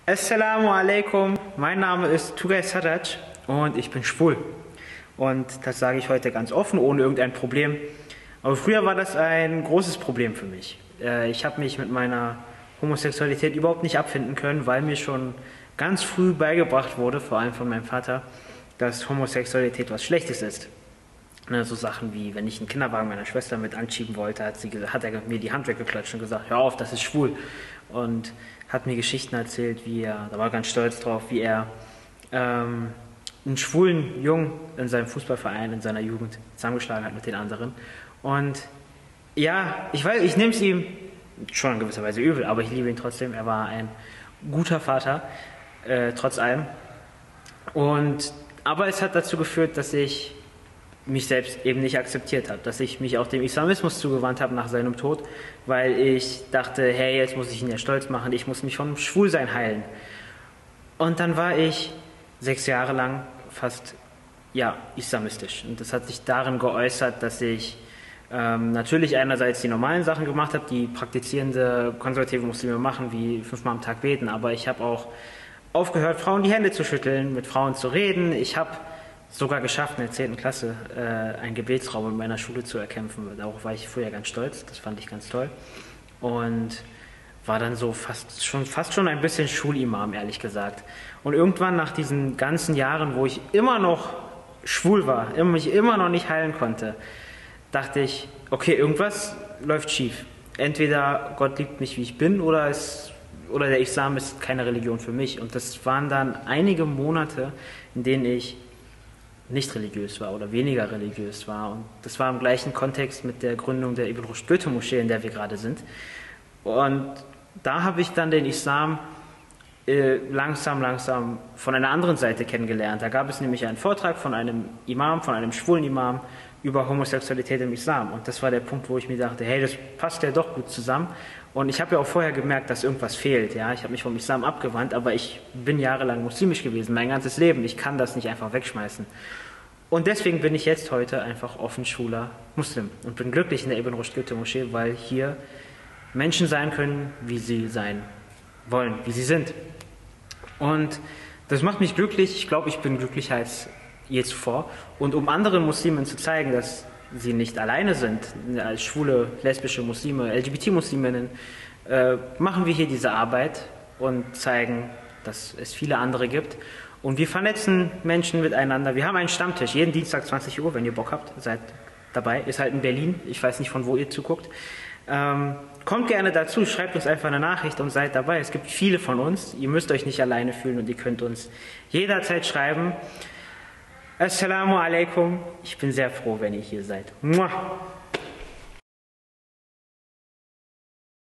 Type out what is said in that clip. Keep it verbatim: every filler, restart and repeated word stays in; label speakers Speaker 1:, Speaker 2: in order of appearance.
Speaker 1: Assalamu alaikum, mein Name ist Tugay Sarraj und ich bin schwul. Und das sage ich heute ganz offen, ohne irgendein Problem. Aber früher war das ein großes Problem für mich. Ich habe mich mit meiner Homosexualität überhaupt nicht abfinden können, weil mir schon ganz früh beigebracht wurde, vor allem von meinem Vater, dass Homosexualität was Schlechtes ist. So Sachen wie, wenn ich einen Kinderwagen meiner Schwester mit anschieben wollte, hat, sie, hat er mir die Hand weggeklatscht und gesagt, hör auf, das ist schwul. Und hat mir Geschichten erzählt, wie er, da war er ganz stolz drauf, wie er ähm, einen schwulen Jungen in seinem Fußballverein, in seiner Jugend zusammengeschlagen hat mit den anderen. Und ja, ich weiß, ich nehme es ihm schon in gewisser Weise übel, aber ich liebe ihn trotzdem. Er war ein guter Vater, äh, trotz allem. Und, aber es hat dazu geführt, dass ich mich selbst eben nicht akzeptiert habe, dass ich mich auch dem Islamismus zugewandt habe nach seinem Tod, weil ich dachte, hey, jetzt muss ich ihn ja stolz machen, ich muss mich vom Schwulsein heilen. Und dann war ich sechs Jahre lang fast, ja, islamistisch. Und das hat sich darin geäußert, dass ich ähm, natürlich einerseits die normalen Sachen gemacht habe, die praktizierende konservative Muslime machen, wie fünfmal am Tag beten, aber ich habe auch aufgehört, Frauen die Hände zu schütteln, mit Frauen zu reden. Ich habe sogar geschafft, in der zehnten Klasse äh, einen Gebetsraum in meiner Schule zu erkämpfen. Darauf war ich früher ganz stolz, das fand ich ganz toll. Und war dann so fast schon, fast schon ein bisschen Schulimam, ehrlich gesagt. Und irgendwann nach diesen ganzen Jahren, wo ich immer noch schwul war, mich immer noch nicht heilen konnte, dachte ich, okay, irgendwas läuft schief. Entweder Gott liebt mich, wie ich bin, oder, es, oder der Islam ist keine Religion für mich. Und das waren dann einige Monate, in denen ich nicht religiös war oder weniger religiös war. Und das war im gleichen Kontext mit der Gründung der Ibn Rushd Goethe-Moschee, in der wir gerade sind. Und da habe ich dann den Islam äh, langsam, langsam von einer anderen Seite kennengelernt. Da gab es nämlich einen Vortrag von einem Imam, von einem schwulen Imam über Homosexualität im Islam. Und das war der Punkt, wo ich mir dachte, hey, das passt ja doch gut zusammen. Und ich habe ja auch vorher gemerkt, dass irgendwas fehlt. Ja? Ich habe mich vom Islam abgewandt, aber ich bin jahrelang muslimisch gewesen, mein ganzes Leben. Ich kann das nicht einfach wegschmeißen. Und deswegen bin ich jetzt heute einfach offen schwuler Muslim und bin glücklich in der Ibn Rushd Goethe-Moschee, weil hier Menschen sein können, wie sie sein wollen, wie sie sind. Und das macht mich glücklich. Ich glaube, ich bin glücklicher als je zuvor. Und um anderen Muslimen zu zeigen, dass sie nicht alleine sind, als schwule, lesbische Muslime, L G B T-Musliminnen, äh, machen wir hier diese Arbeit und zeigen, dass es viele andere gibt. Und wir vernetzen Menschen miteinander. Wir haben einen Stammtisch, jeden Dienstag zwanzig Uhr, wenn ihr Bock habt, seid dabei. Ist halt in Berlin, ich weiß nicht, von wo ihr zuguckt. Ähm, kommt gerne dazu, schreibt uns einfach eine Nachricht und seid dabei. Es gibt viele von uns, ihr müsst euch nicht alleine fühlen und ihr könnt uns jederzeit schreiben. Assalamu alaikum, ich bin sehr froh, wenn ihr hier seid. Muah.